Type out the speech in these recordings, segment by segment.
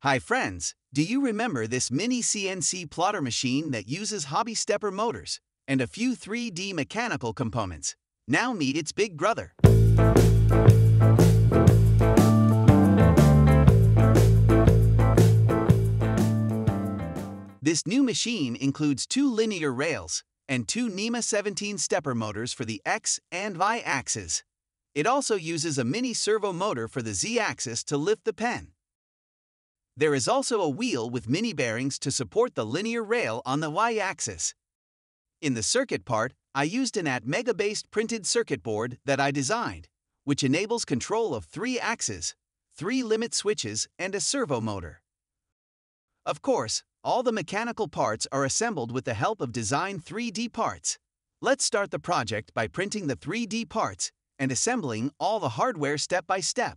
Hi friends, do you remember this mini CNC plotter machine that uses hobby stepper motors and a few 3D mechanical components? Now meet its big brother. This new machine includes 2 linear rails and 2 NEMA 17 stepper motors for the X and Y axes. It also uses a mini servo motor for the Z axis to lift the pen. There is also a wheel with mini bearings to support the linear rail on the Y-axis. In the circuit part, I used an NEMA-based printed circuit board that I designed, which enables control of 3 axes, 3 limit switches, and a servo motor. Of course, all the mechanical parts are assembled with the help of Design 3D parts. Let's start the project by printing the 3D parts and assembling all the hardware step by step.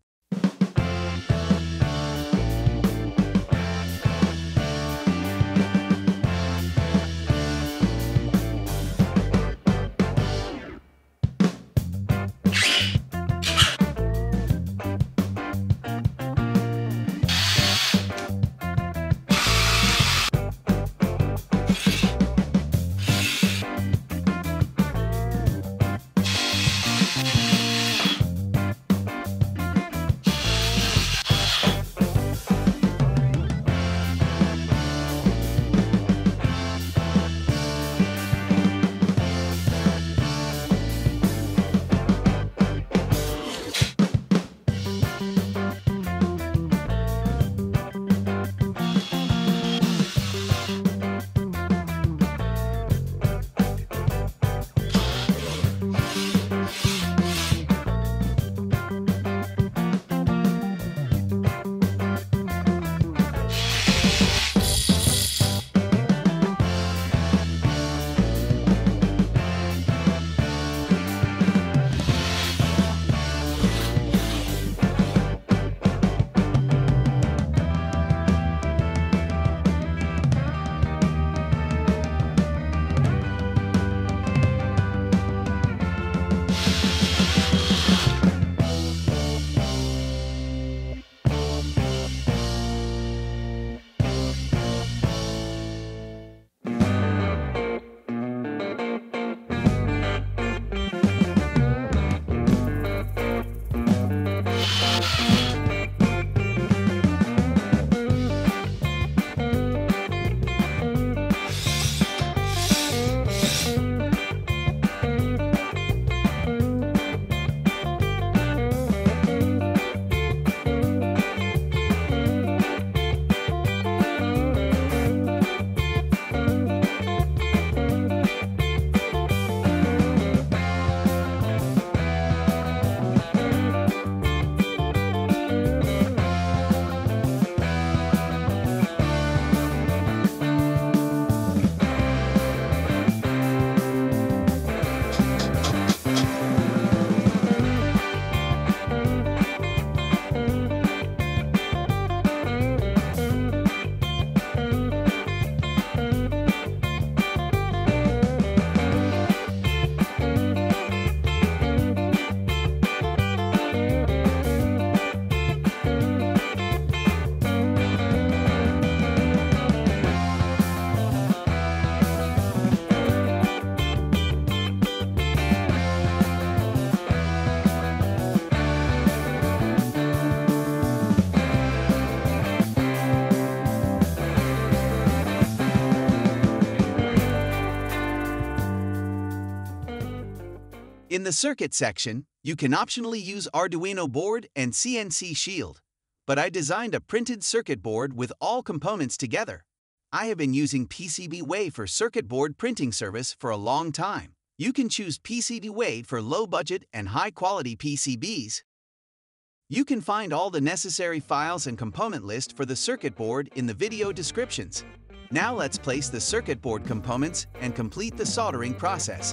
In the circuit section, you can optionally use Arduino board and CNC shield, but I designed a printed circuit board with all components together. I have been using PCBWay for circuit board printing service for a long time. You can choose PCBWay for low-budget and high-quality PCBs. You can find all the necessary files and component list for the circuit board in the video descriptions. Now let's place the circuit board components and complete the soldering process.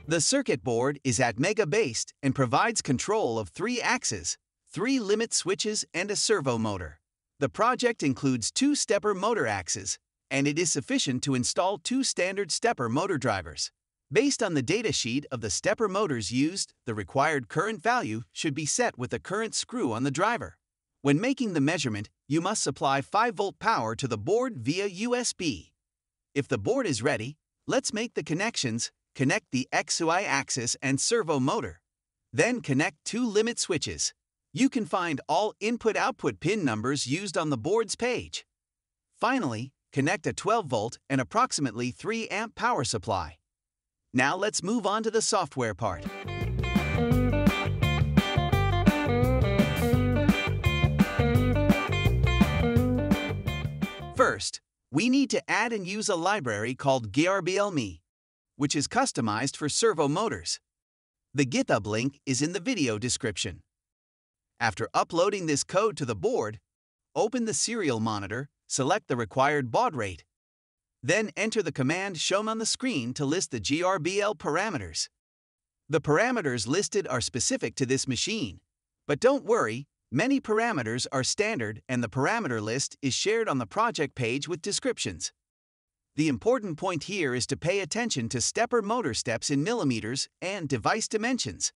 The circuit board is at mega-based and provides control of 3 axes, 3 limit switches, and a servo motor. The project includes 2 stepper motor axes, and it is sufficient to install 2 standard stepper motor drivers. Based on the datasheet of the stepper motors used, the required current value should be set with the current screw on the driver. When making the measurement, you must supply 5-volt power to the board via USB. If the board is ready, let's make the connections. Connect the XY axis and servo motor. Then connect 2 limit switches. You can find all input-output pin numbers used on the board's page. Finally, connect a 12-volt and approximately 3-amp power supply. Now let's move on to the software part. First, we need to add and use a library called GRBLME, which is customized for servo motors. The GitHub link is in the video description. After uploading this code to the board, open the serial monitor, select the required baud rate. Then enter the command shown on the screen to list the GRBL parameters. The parameters listed are specific to this machine. But don't worry, many parameters are standard and the parameter list is shared on the project page with descriptions. The important point here is to pay attention to stepper motor steps in millimeters and device dimensions.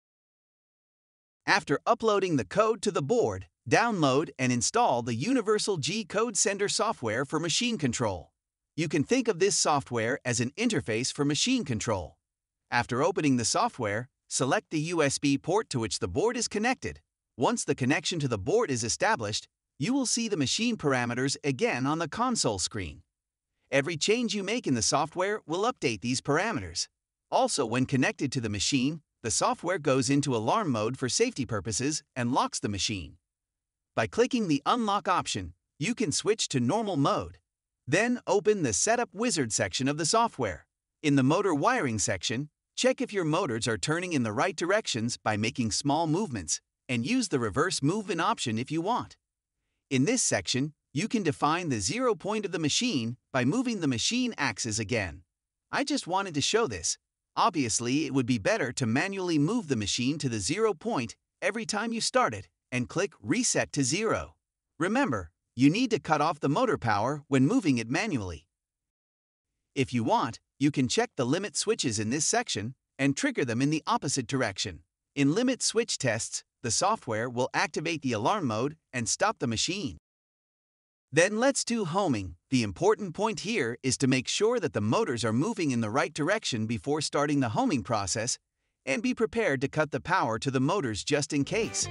After uploading the code to the board, download and install the Universal G-Code Sender software for machine control. You can think of this software as an interface for machine control. After opening the software, select the USB port to which the board is connected. Once the connection to the board is established, you will see the machine parameters again on the console screen. Every change you make in the software will update these parameters. Also, when connected to the machine, the software goes into alarm mode for safety purposes and locks the machine. By clicking the Unlock option, you can switch to normal mode. Then open the Setup Wizard section of the software. In the Motor Wiring section, check if your motors are turning in the right directions by making small movements, and use the Reverse Movement option if you want. In this section, you can define the 0 point of the machine by moving the machine axis again. I just wanted to show this. Obviously, it would be better to manually move the machine to the 0 point every time you start it and click Reset to 0. Remember, you need to cut off the motor power when moving it manually. If you want, you can check the limit switches in this section and trigger them in the opposite direction. In limit switch tests, the software will activate the alarm mode and stop the machine. Then let's do homing. The important point here is to make sure that the motors are moving in the right direction before starting the homing process, and be prepared to cut the power to the motors just in case.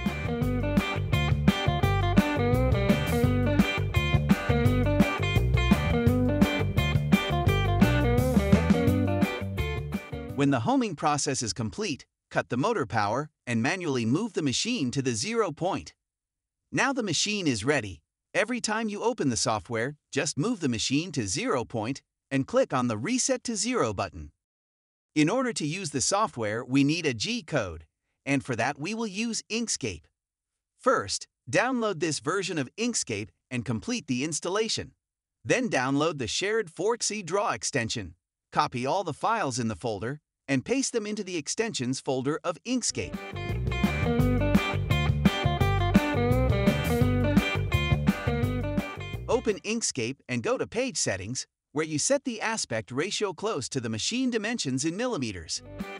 When the homing process is complete, cut the motor power and manually move the machine to the 0 point. Now the machine is ready. Every time you open the software, just move the machine to 0 point and click on the Reset to 0 button. In order to use the software, we need a G-code, and for that we will use Inkscape. First, download this version of Inkscape and complete the installation. Then download the shared Forksy Draw extension. Copy all the files in the folder and paste them into the extensions folder of Inkscape. Open Inkscape and go to Page Settings, where you set the aspect ratio close to the machine dimensions in millimeters.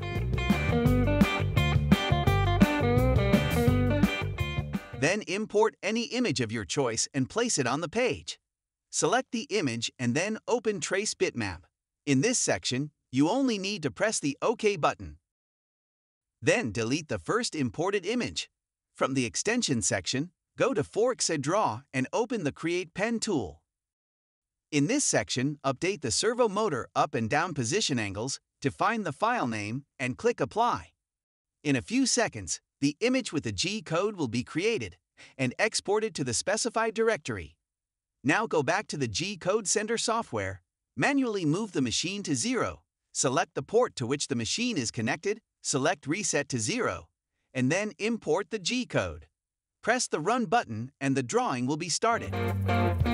Then import any image of your choice and place it on the page. Select the image and then open Trace Bitmap. In this section, you only need to press the OK button. Then delete the first imported image. From the Extension section, go to Forksy Draw and open the Create Pen tool. In this section, update the servo motor up and down position angles to find the file name and click Apply. In a few seconds, the image with the G-code will be created and exported to the specified directory. Now go back to the G-code sender software, manually move the machine to 0, select the port to which the machine is connected, select Reset to 0, and then import the G-code. Press the Run button and the drawing will be started.